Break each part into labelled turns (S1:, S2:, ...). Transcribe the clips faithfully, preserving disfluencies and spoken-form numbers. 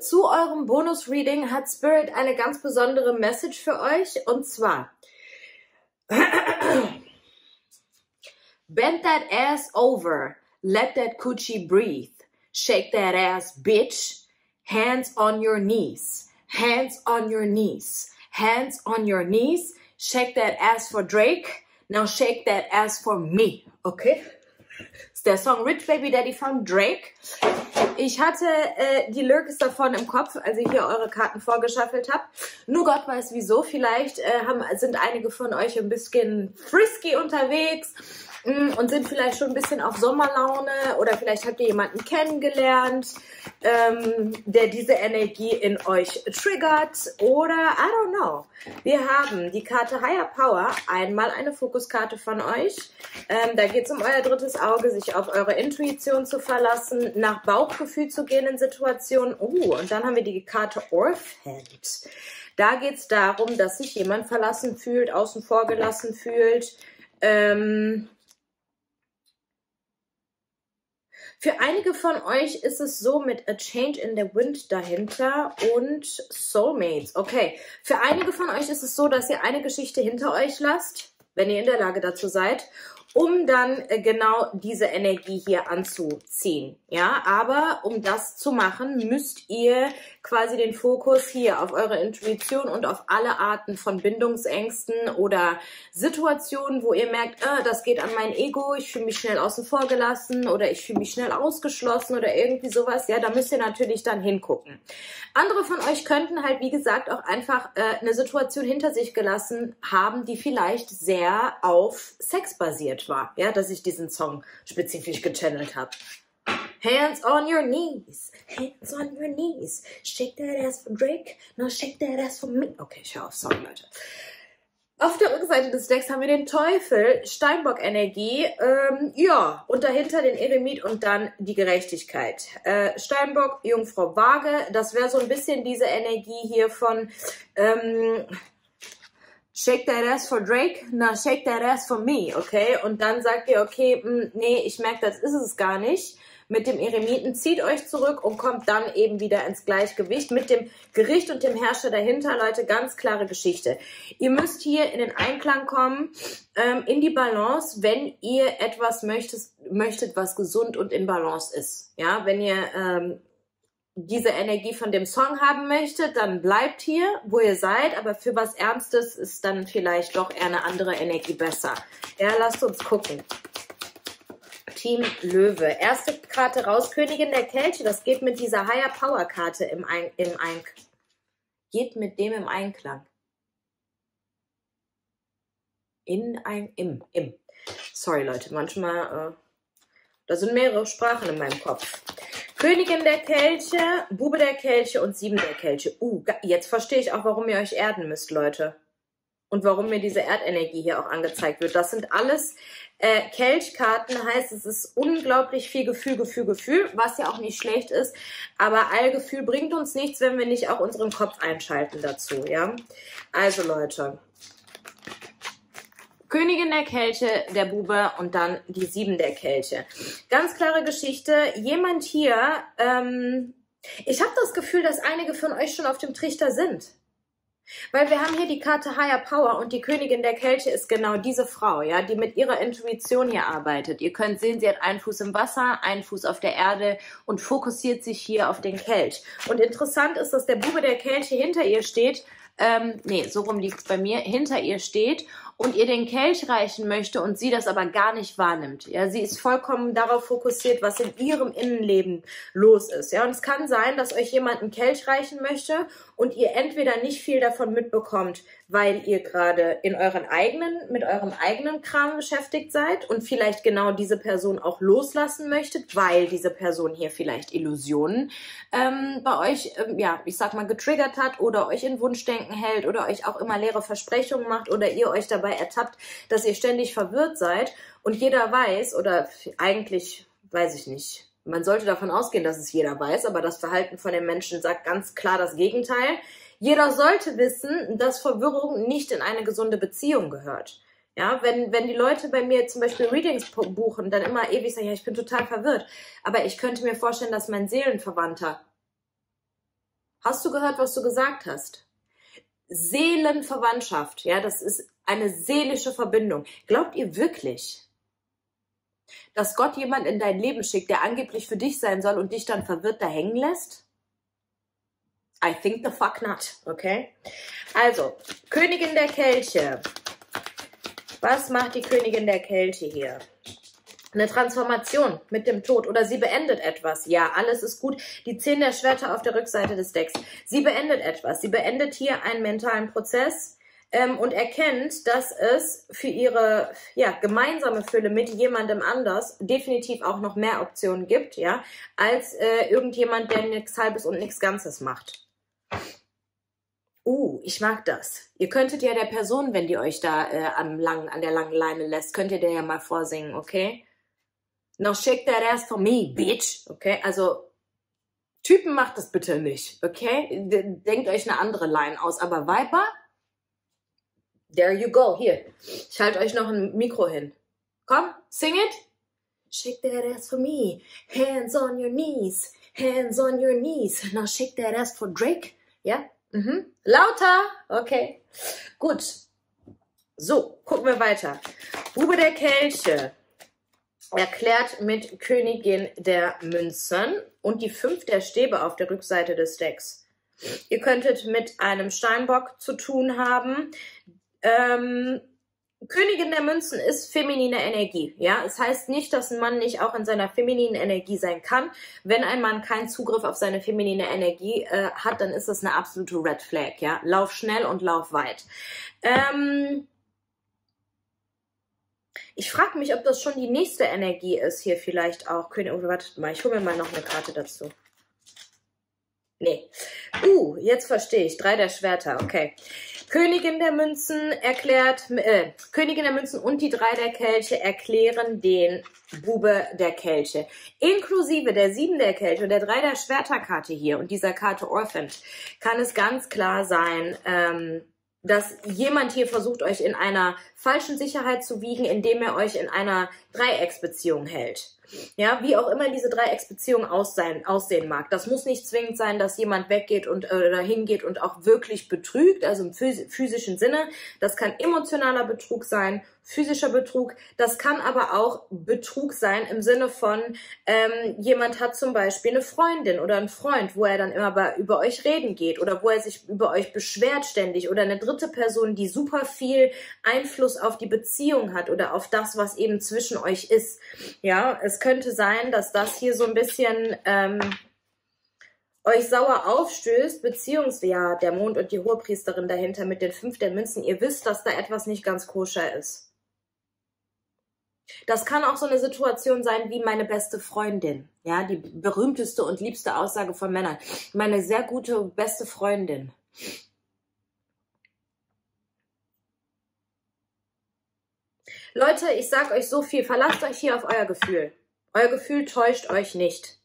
S1: zu eurem Bonus-Reading hat Spirit eine ganz besondere Message für euch, und zwar bend that ass over, let that coochie breathe, shake that ass, bitch, hands on your knees, hands on your knees, hands on your knees, shake that ass for Drake, now shake that ass for me, okay? Das ist der Song Rich Baby Daddy von Drake. Ich hatte äh, die Lyrics davon im Kopf, als ich hier eure Karten vorgeschaffelt habe. Nur Gott weiß wieso. Vielleicht äh, haben, sind einige von euch ein bisschen frisky unterwegs mh, und sind vielleicht schon ein bisschen auf Sommerlaune, oder vielleicht habt ihr jemanden kennengelernt, ähm, der diese Energie in euch triggert, oder I don't know. Wir haben die Karte Higher Power, einmal eine Fokuskarte von euch. Ähm, da geht es um euer drittes Auge, sich auf eure Intuition zu verlassen, nach Bauchgefühl zu gehen in Situationen. Uh, und dann haben wir die Karte Orphaned. Da geht es darum, dass sich jemand verlassen fühlt, außen vor gelassen fühlt. Ähm, Für einige von euch ist es so mit A Change in the Wind dahinter und Soulmates. Okay, für einige von euch ist es so, dass ihr eine Geschichte hinter euch lasst, wenn ihr in der Lage dazu seid, um dann äh, genau diese Energie hier anzuziehen. Ja, aber um das zu machen, müsst ihr quasi den Fokus hier auf eure Intuition und auf alle Arten von Bindungsängsten oder Situationen, wo ihr merkt, äh, das geht an mein Ego, ich fühle mich schnell außen vor gelassen oder ich fühle mich schnell ausgeschlossen oder irgendwie sowas. Ja, da müsst ihr natürlich dann hingucken. Andere von euch könnten halt, wie gesagt, auch einfach äh, eine Situation hinter sich gelassen haben, die vielleicht sehr auf Sex basiert war, ja, dass ich diesen Song spezifisch gechannelt habe. Hands on your knees, hands on your knees, shake that ass for Drake, now shake that ass for me. Okay, ich höre auf, sorry Leute. Auf der Rückseite des Decks haben wir den Teufel, Steinbock-Energie, ähm, ja, und dahinter den Eremit und dann die Gerechtigkeit. Äh, Steinbock, Jungfrau Waage, das wäre so ein bisschen diese Energie hier von, ähm, shake that ass for Drake, now shake that ass for me, okay? Und dann sagt ihr, okay, mh, nee, ich merke, das ist es gar nicht. Mit dem Eremiten zieht euch zurück und kommt dann eben wieder ins Gleichgewicht. Mit dem Gericht und dem Herrscher dahinter, Leute, ganz klare Geschichte. Ihr müsst hier in den Einklang kommen, ähm, in die Balance, wenn ihr etwas möchtet, möchtet, was gesund und in Balance ist. Ja, wenn ihr ähm, diese Energie von dem Song haben möchtet, dann bleibt hier, wo ihr seid, aber für was Ernstes ist dann vielleicht doch eher eine andere Energie besser. Ja, lasst uns gucken. Team Löwe. Erste Karte raus, Königin der Kelche. Das geht mit dieser Higher Power Karte im, Ein im Einklang. Geht mit dem im Einklang. In ein, im, im. Sorry Leute, manchmal, äh, da sind mehrere Sprachen in meinem Kopf. Königin der Kelche, Bube der Kelche und Sieben der Kelche. Uh, jetzt verstehe ich auch, warum ihr euch erden müsst, Leute. Und warum mir diese Erdenergie hier auch angezeigt wird. Das sind alles äh, Kelchkarten, heißt, es ist unglaublich viel Gefühl, Gefühl, Gefühl, was ja auch nicht schlecht ist. Aber Allgefühl bringt uns nichts, wenn wir nicht auch unseren Kopf einschalten dazu, ja. Also Leute, Königin der Kelche, der Bube und dann die Sieben der Kelche. Ganz klare Geschichte. Jemand hier, ähm, ich habe das Gefühl, dass einige von euch schon auf dem Trichter sind. Weil wir haben hier die Karte Higher Power und die Königin der Kelche ist genau diese Frau, ja, die mit ihrer Intuition hier arbeitet. Ihr könnt sehen, sie hat einen Fuß im Wasser, einen Fuß auf der Erde und fokussiert sich hier auf den Kelch. Und interessant ist, dass der Bube der Kelche hinter ihr steht, ähm, nee, so rum liegt es bei mir, hinter ihr steht und ihr den Kelch reichen möchte und sie das aber gar nicht wahrnimmt. Ja, sie ist vollkommen darauf fokussiert, was in ihrem Innenleben los ist. Ja, und es kann sein, dass euch jemand einen Kelch reichen möchte und ihr entweder nicht viel davon mitbekommt, weil ihr gerade in euren eigenen, mit eurem eigenen Kram beschäftigt seid und vielleicht genau diese Person auch loslassen möchtet, weil diese Person hier vielleicht Illusionen ähm, bei euch, ähm, ja, ich sag mal, getriggert hat oder euch in Wunschdenken hält oder euch auch immer leere Versprechungen macht oder ihr euch dabei ertappt, dass ihr ständig verwirrt seid und jeder weiß, oder eigentlich weiß ich nicht, man sollte davon ausgehen, dass es jeder weiß, aber das Verhalten von den Menschen sagt ganz klar das Gegenteil. Jeder sollte wissen, dass Verwirrung nicht in eine gesunde Beziehung gehört. Ja, wenn, wenn die Leute bei mir zum Beispiel Readings buchen, dann immer ewig sagen, ja, ich bin total verwirrt. Aber ich könnte mir vorstellen, dass mein Seelenverwandter Hast du gehört, was du gesagt hast? Seelenverwandtschaft, ja, das ist eine seelische Verbindung. Glaubt ihr wirklich, dass Gott jemand in dein Leben schickt, der angeblich für dich sein soll und dich dann verwirrt da hängen lässt? I think the fuck not, okay? Also, Königin der Kelche. Was macht die Königin der Kelche hier? Eine Transformation mit dem Tod oder sie beendet etwas. Ja, alles ist gut. Die zehn der Schwerter auf der Rückseite des Decks. Sie beendet etwas. Sie beendet hier einen mentalen Prozess ähm, und erkennt, dass es für ihre ja, gemeinsame Fülle mit jemandem anders definitiv auch noch mehr Optionen gibt, ja, als äh, irgendjemand, der nichts Halbes und nichts Ganzes macht. Uh, ich mag das. Ihr könntet ja der Person, wenn die euch da äh, am langen, an der langen Leine lässt, könnt ihr der ja mal vorsingen, okay? Now shake that ass for me, bitch. Okay, also Typen macht das bitte nicht, okay? Denkt euch eine andere Line aus. Aber Viper, there you go. Hier, ich halte euch noch ein Mikro hin. Komm, sing it. Shake that ass for me. Hands on your knees. Hands on your knees. Now shake that ass for Drake. Ja? Mhm. Lauter. Okay. Gut. So, gucken wir weiter. Bube der Kelche erklärt mit Königin der Münzen und die fünf der Stäbe auf der Rückseite des Decks. Ihr könntet mit einem Steinbock zu tun haben. Ähm, Königin der Münzen ist feminine Energie. Ja, es heißt nicht, dass ein Mann nicht auch in seiner femininen Energie sein kann. Wenn ein Mann keinen Zugriff auf seine feminine Energie äh, hat, dann ist das eine absolute Red Flag. Ja, lauf schnell und lauf weit. Ähm, Ich frage mich, ob das schon die nächste Energie ist hier vielleicht auch. König, oh, wartet mal, ich hole mir mal noch eine Karte dazu. Nee. Uh, jetzt verstehe ich. Drei der Schwerter, okay. Königin der Münzen erklärt, äh, Königin der Münzen und die drei der Kelche erklären den Bube der Kelche. Inklusive der sieben der Kelche und der drei der Schwerterkarte hier und dieser Karte Orphaned kann es ganz klar sein, ähm, dass jemand hier versucht, euch in einer falschen Sicherheit zu wiegen, indem er euch in einer Dreiecksbeziehung hält. Ja, wie auch immer diese Dreiecksbeziehung aussehen, aussehen mag. Das muss nicht zwingend sein, dass jemand weggeht und oder hingeht und auch wirklich betrügt, also im physischen Sinne. Das kann emotionaler Betrug sein, physischer Betrug. Das kann aber auch Betrug sein im Sinne von, ähm, jemand hat zum Beispiel eine Freundin oder einen Freund, wo er dann immer bei, über euch reden geht oder wo er sich über euch beschwert ständig oder eine dritte Person, die super viel Einfluss auf die Beziehung hat oder auf das, was eben zwischen euch ist. Ja, es könnte sein, dass das hier so ein bisschen ähm, euch sauer aufstößt, beziehungsweise ja, der Mond und die Hohepriesterin dahinter mit den fünf der Münzen. Ihr wisst, dass da etwas nicht ganz koscher ist. Das kann auch so eine Situation sein wie meine beste Freundin. Ja, die berühmteste und liebste Aussage von Männern. Meine sehr gute beste Freundin. Leute, ich sag euch so viel. Verlasst euch hier auf euer Gefühl. Euer Gefühl täuscht euch nicht.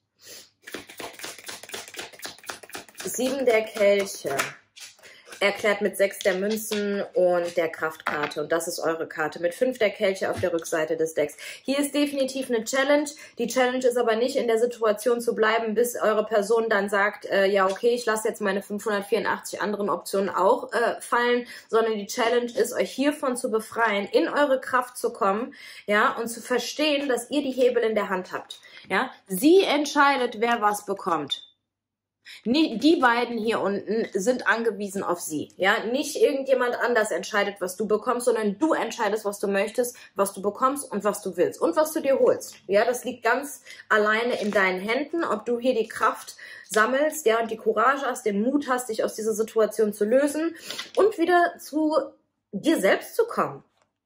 S1: Sieben der Kelche erklärt mit sechs der Münzen und der Kraftkarte. Und das ist eure Karte mit fünf der Kelche auf der Rückseite des Decks. Hier ist definitiv eine Challenge. Die Challenge ist aber nicht in der Situation zu bleiben, bis eure Person dann sagt, äh, ja okay, ich lasse jetzt meine fünfhundertvierundachtzig anderen Optionen auch äh, fallen, sondern die Challenge ist, euch hiervon zu befreien, in eure Kraft zu kommen, ja, und zu verstehen, dass ihr die Hebel in der Hand habt. Ja, sie entscheidet, wer was bekommt. Die beiden hier unten sind angewiesen auf sie. Ja, nicht irgendjemand anders entscheidet, was du bekommst, sondern du entscheidest, was du möchtest, was du bekommst und was du willst und was du dir holst. Ja, das liegt ganz alleine in deinen Händen, ob du hier die Kraft sammelst, ja, und die Courage hast, den Mut hast, dich aus dieser Situation zu lösen und wieder zu dir selbst zu kommen.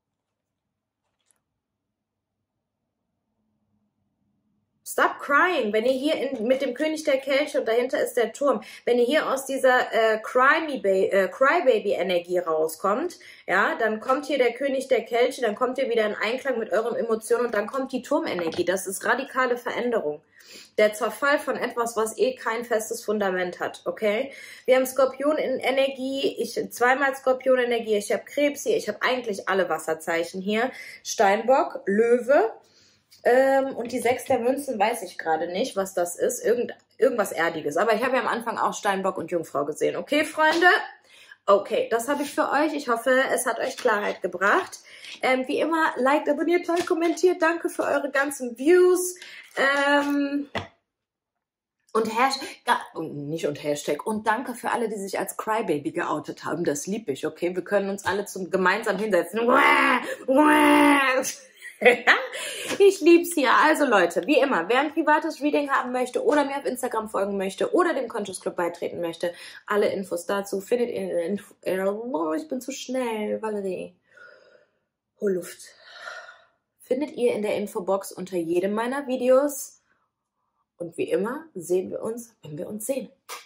S1: Stop crying. Wenn ihr hier in, mit dem König der Kelche und dahinter ist der Turm, wenn ihr hier aus dieser äh, Crybaby-Energie rauskommt, ja, dann kommt hier der König der Kelche, dann kommt ihr wieder in Einklang mit euren Emotionen und dann kommt die Turmenergie. Das ist radikale Veränderung. Der Zerfall von etwas, was eh kein festes Fundament hat, okay? Wir haben Skorpion in Energie, ich zweimal Skorpion Energie, ich habe Krebs hier, ich habe eigentlich alle Wasserzeichen hier. Steinbock, Löwe, Ähm, und die sechs der Münzen weiß ich gerade nicht, was das ist. Irgend, irgendwas Erdiges. Aber ich habe ja am Anfang auch Steinbock und Jungfrau gesehen. Okay, Freunde? Okay, das habe ich für euch. Ich hoffe, es hat euch Klarheit gebracht. Ähm, wie immer, liked, abonniert, teilt, kommentiert. Danke für eure ganzen Views. Ähm... Und Hashtag, nicht und Hashtag, und danke für alle, die sich als Crybaby geoutet haben. Das lieb ich, okay? Wir können uns alle zum gemeinsam hinsetzen. Ich lieb's hier. Also Leute, wie immer, wer ein privates Reading haben möchte oder mir auf Instagram folgen möchte oder dem Conscious Club beitreten möchte, alle Infos dazu findet ihr in der Info... Oh, ich bin zu schnell, Valerie. Hol Luft. Findet ihr in der Infobox unter jedem meiner Videos. Und wie immer sehen wir uns, wenn wir uns sehen.